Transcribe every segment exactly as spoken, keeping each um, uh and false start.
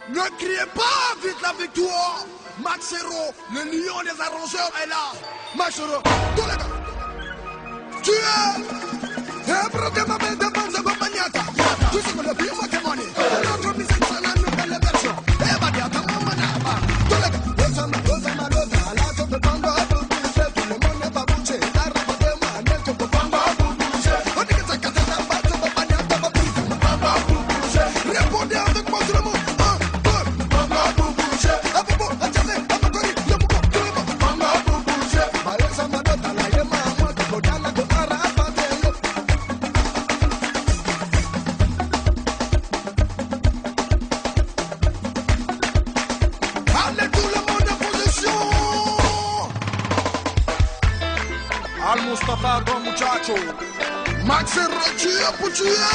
Ne criez pas vite la victoire. Maxero, le lion des arrangeurs est là. Maxero, tous les gars. Tu es. Et broke ma belle de banza bagnata. Tu sais que le bio ma money. Notre musique c'est la nouvelle version. Et va dire ta maman n'a pas. Tous les gars. Rosa ma rosa ma rosa. La tombe de bamba. Tout le monde n'est pas bouché. La rapa de ma nel tombe bamba. On dit que ça casse la base de bagnata. Bamba. Répondez avec moi tout le monde. Al Mustafa con muchacho Max Rochia Puchia.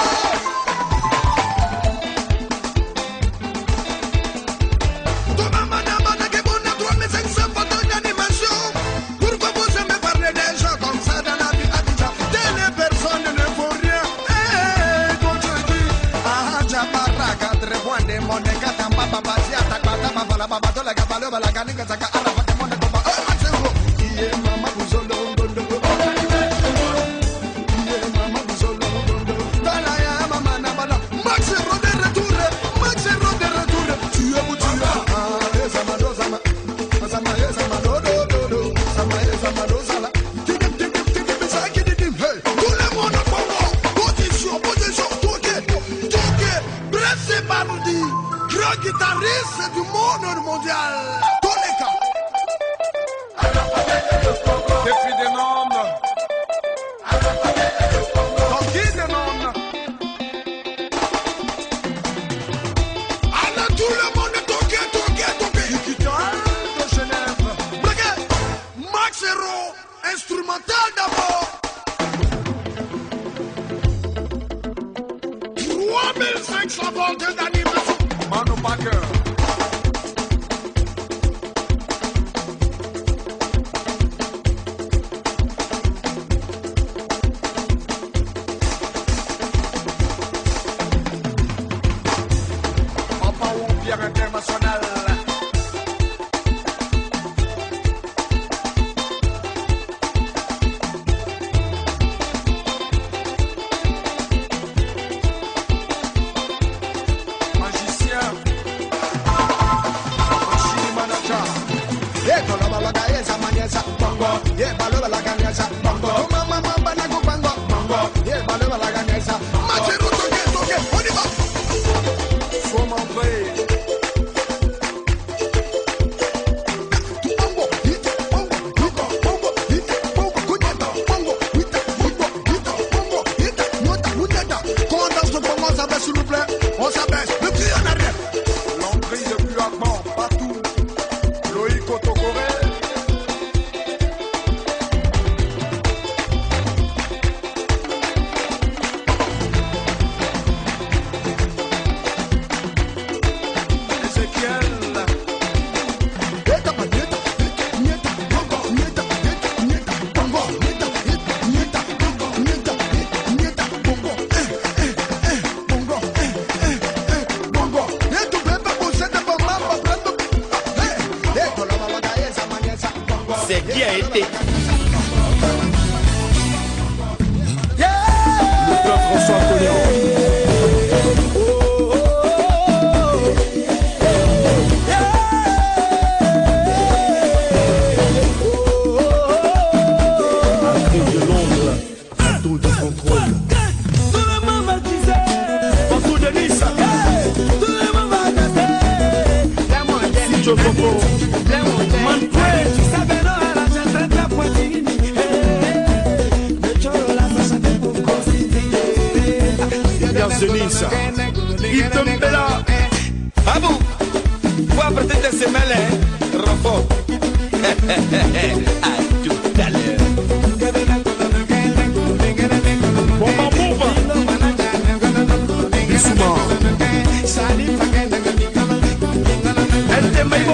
Thomas Manamana que bon à trois mais cinq cents pas d'animation. Pourquoi vous aimez parler des gens comme ça dans la vie Adja? Les personnes ne font rien. Eh, quand je dis ah Jabara quatre points de mon gata papa basia ta papa papa la papa de la gabalo la ganinga zaka arafa de mon papa. Eh Maxero, qui est maman vous solo. Guitariste du monde mondial. Tous les cas. Depuis des noms. Dans qui des noms? Alors tout le monde toqué, toqué, toqué. Digital de Genève. Regarde. Maxero, instrumental d'abord. trois mille cinq cents volts d'animation. Mano Baker. Papa ou Pierre International. C'est qui a été le père François Cognon. Zenissa, il tombe là. Babou, faut apprêter tes semelles, hein, Rafo. À tout à l'heure. Bon, bon, bon. Bissouma. Elle t'aime, mais bon.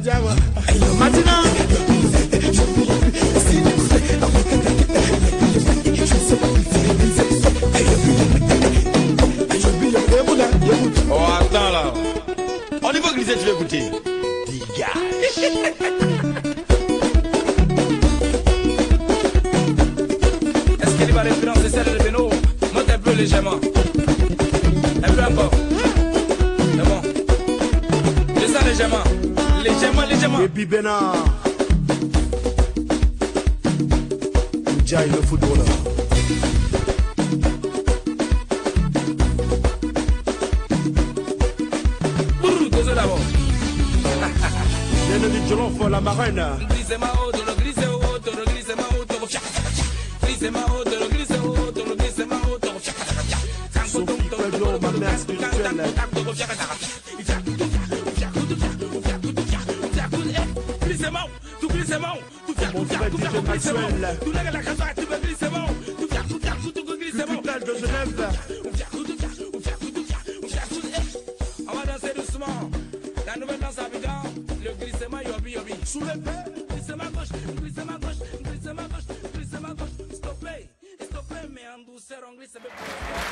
Maintenant. Oh, attends là. On y va glisser, tu veux écouter. Dégage. Est-ce qu'il va référencer celle de Beno? Monte un peu légèrement. Un peu encore. C'est bon. Descends légèrement. Légèrement, légèrement. Et puis Bena. Jai le footballeur. D'abord. L'ennemi de l'enfant, la marraine. Glisse ma haute, le glisse haute, le glisse ma haute, le glisse ma haute, le glisse haute, le glisse ma haute, Sophie Cagnon, ma mère spirituelle. Glisse ma haute, tu glisse ma haute, tu fais Mon frère D J Maxwell. tu lèves la casette, tu veux glisser ma haute, tu fais tout, tu tu glisses ma haute. Capital de Genève. On va danser doucement. La nouvelle danse à Abidjan, le glissement yobi yobi. Sous le père, glissement gauche, glissement gauche, glissement gauche, glissement gauche. Stoppez, stoppez, mais en douceur on glisse.